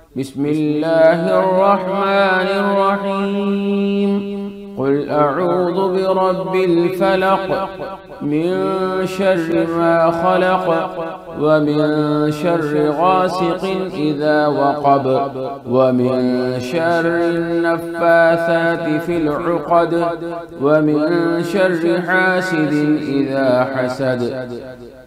بسم الله الرحمن الرحيم. قل أعوذ برب الفلق من شر ما خلق ومن شر غاسق إذا وقب ومن شر النفاثات في العقد ومن شر حاسد إذا حسد.